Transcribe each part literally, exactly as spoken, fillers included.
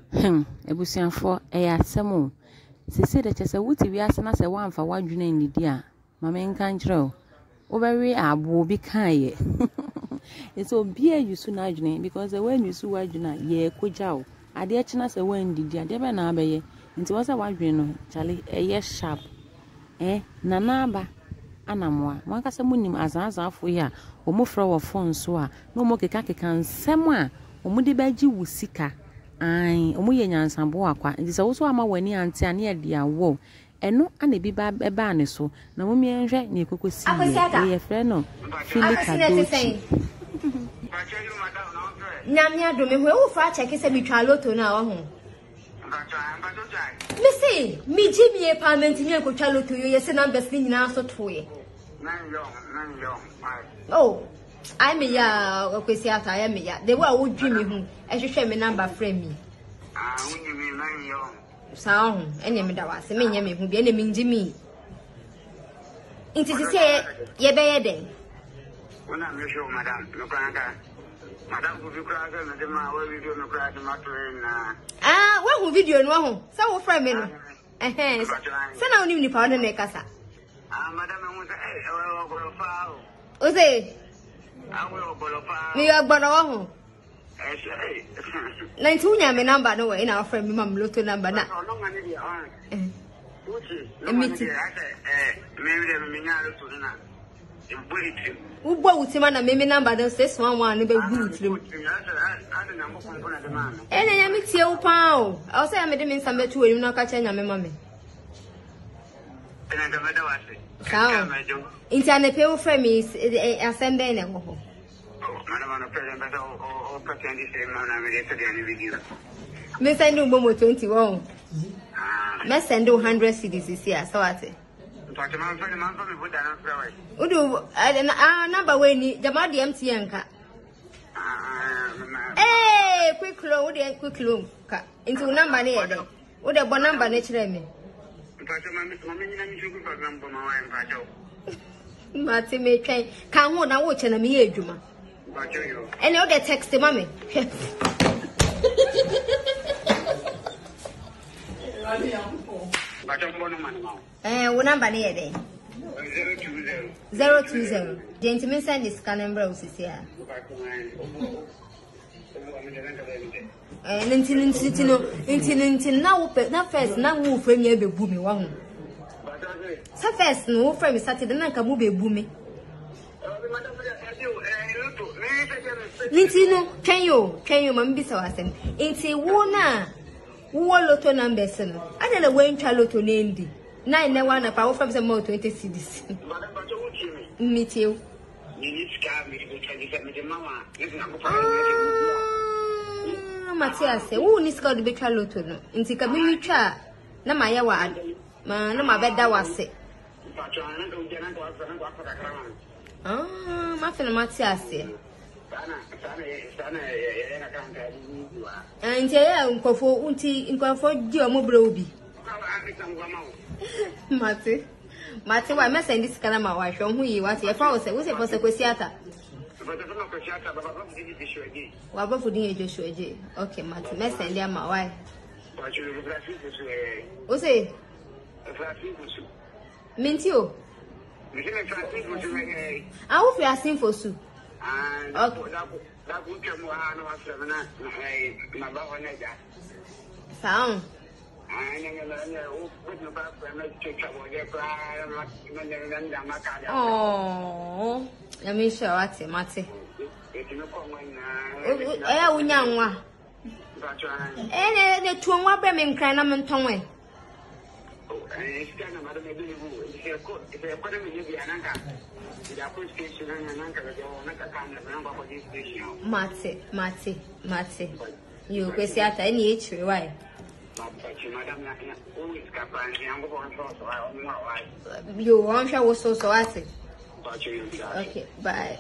Hmm, ebusianfo eya asemo. Sese de chese wuti wiase na se wamfa wadwene ndidi a mama nka nkyerɛ o very abo bi kan ye. It's obi a yusu na adwene because the when yusu wadwene ye kogya o. Ade akina se wan ndidi ade be na abeye. Nti wo se wadwene no chale eye sharp. Eh, Nana Aba Anamoah. Wanka se munim azazafo ya omofra wo phone so a no mo keka keka nsem a omude baji wusika. Ai, omu ye nyansabo akwa. Nti se wo so ama wani ante ane ade awo. Eno ane bi ba eba ne so. Na mo mi enhwe ne ekokosi ye. Ye frɛ no Fake Lotto. Nyame adome ho wo fra check se bitwa lotto na wo ho. Me say, me Jimmy apartment ni ekotwa lotto yo ye se numbers ni nyina so toye. Oh, I me ya okwesi ata I me ya. The way wo dwi me hu, ehwehwe me number frame me. Ah, wunye me nan yo. Sa ho, ene me da wase me nya me hu bi ene me Jimmy. Inti se ye be ye den. Wona me show madam, no kanka. Madam ku fikra ga na de ma wa video no kra de ma na. Ah, wa hu video no ho. Sa wo frame me no. Eh eh. Sa na oni ni pa no na kasa. Ah, madam mo say eh o go fa o. O say ah we o go fa. Me yo gboro wo ho. Eh say. Na nti unya me number no we na frame me mam lotto number na. No ngani dia ah. Eh. Uchi. No ngani dia eh me we de me nya lotto na. Ibuliti. Ubo utima na meme number don six one one no be bulitirim. Ene nya me tie wo pa o. O say me de me nsam betu enim na ka cha nya me ma me. Ene de me da wase. Ka. Inti ane pe wo frame is assemble na wo ho. Mana mana pe de be o o ka kendi se ma na me de te de video. Me send you mo twenty-one. Ah. Me send you one hundred cedis here so what? Udu ah number we ni jama D M T N ka. Eh quick loan we quick loan ka. Into number ni e dey. We dey bo number ni kire me. Mati me twen kan ho na wo che na me ye adwuma. Ene o dey text mama. Eh, what number near there? Zero two zero. Gentlemen, send this scan number of here. Eh, ninety ninety no, ninety ninety now. Now first, now move from here be booming one. So first, no from Saturday, then can move be booming. Ninety no, can you, can you, mamma be so awesome? Inti wona. Wo lotto numbers no ade na wen twa lotto nendi nine na one pa wo from say more twenty cedis meet you you need scam me go twenty-seven me mama listen am go ah Matias wo ni ska do be twa lotto no nti ka me twa na ma ye wa ma na ma beda wase ah ma fe na Matias and yeah, Uncofo, Unti, Uncofo, dear Mobrobi. Mate, Mate, why must send this Kalama wife from who you want? If I was a was a Posacosiata. What about fooding a Joshua J? Okay, Mate, mess and dear my wife. What's it? Mintio. I hope you are asking for soup. Sound. Oh, let me show what Mate. Eh, unyanwa. Eh, the two more women crying on tongue. Mate, mate, mate. You go see at any age, why? You want to was so so I say. Okay, bye.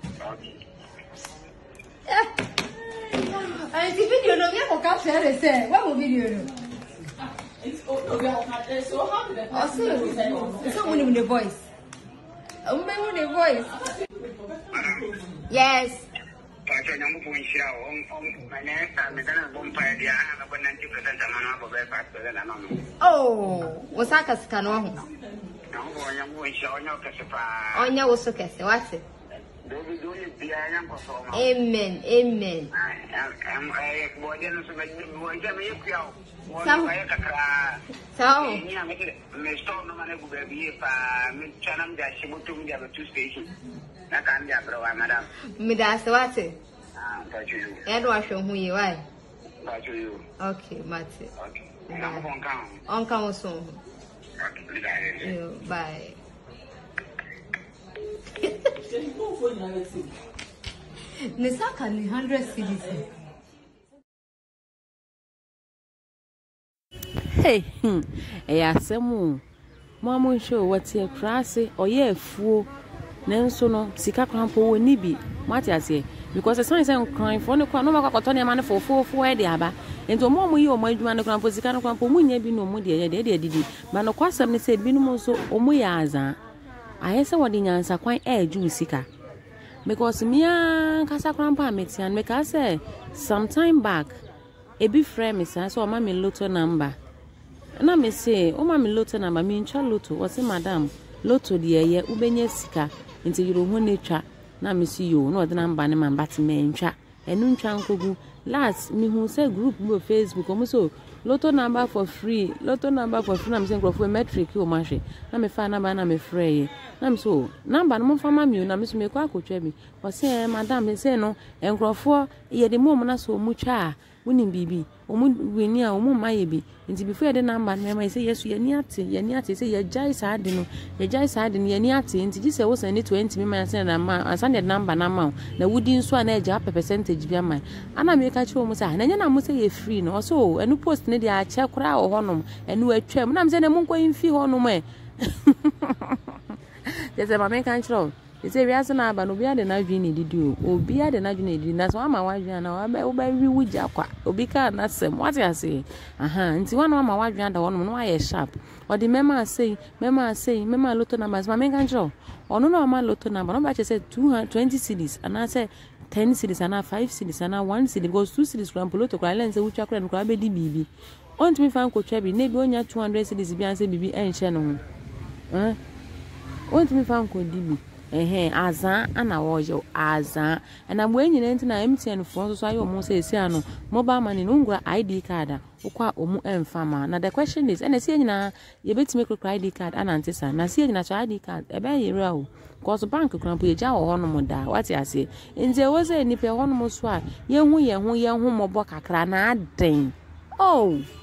I see video no me for capture say. What video no? It's so how did I say? Someone with the voice. Someone with the voice. Yes. Pacho nyangu punshira om om manesa medana bompa dia na kwa ninety percent amana bo be five percent amana. Oh, wasaka sikano ho. Nyangu nyangu punshira onyo kesepa. Onya woso kese wase. Dobi dole bia nyangu so ma. Amen, amen. Am ay bo dia no so be bo dia me yekua. Sao? Sao? Ni ameke me store no mane gube bi pa me chanam ja shibutu mi ja two station. Na kan dia bro wa madam. Me da se wate. Ah, pacho you. E do ahwe hu yi why? Pacho you. Okay, mate. Okay. Nyangu pon kan. On kan wo so. Okay, Yo, bye. Nisaka ni one hundred cedis. Hey, hmm. Eh, asemu. Mama show what ye krase or ye fuo. Nenso no sika krampo woni bi. Mati ase because the sign say crying for no kwa no makwato ne man for for for e de aba. Ento mo mo yi o mo adwuma ne krampo sika no krampo munya bi no mo de ye de de didi. Ba no kwasam ne say bi no mo so o mo ya azan. Aye se wodi nyansa kwan e ju sika. Because me an kasa krampo ametian me ka say sometime back e bi frame me say so ma me lotto number. Na me say o ma me lotto number me ncha lotto o say madam lotto de ye ubenye sika nti yiro ho netwa na me see you no de number ne man bat me ntwa enu ntwa nkogu last me hu say group go Facebook o mo so lotto number for free lotto number for free na me say for metric o ma hwe na me fa number na me frey na me so number no mo fa ma mi na me so me kwa akotwa bi o say madam me say no enkrofo ye de mo mo na so mu twa woni bibi omu weni a omu maye bi nti before de number me ma say yesu ye ni ate ye ni ate say ye jai sa ade no ye jai sa ade no ye ni ate nti gi say wo say ni twenty me ma say na ma asan de number na ma na wudi nso a na eja percentage bi ama ana me ka chi o mu say na nya na mu say ye free no so enu post ne de a che kura o honom enu atwam na me say na mu nkwa mfi honom e yes ma me kan chiro they say we are na aba no bia de na dwi ne didi o obi a de na dwi ne didi na so ama wadwi na oba oba wi wuja kwa obi ka na sem what you say aha nti wana ama wadwi anda wono no aye sharp o di mema say mema say mema lotto numbers ma me kan chiro ono no ama lotto number no ba che say two hundred twenty cedis and I say ten cedis and five cedis and one cedi because two cedis from lotto kwa lense wucha kwa kwa be di bibi on to me fan ko twa bi ne bi onya two hundred cedis bi an say bibi enche no ho eh on to me fan ko di bi eh azan ana wojo azan ana mwe nyine ntina M T N fo so ayo mo say sia no mobile money no ngura I D card ukwa omu emfama na the question is ene sia nyina ye betime kro I D card ana ntisa na sia nyina so I D card e be yere o cause bank krampo ye ja wo hono mo da what you say nze wo say ni pe hono mo so a ye hu ye hu ye hu mo bo kakra na aden oh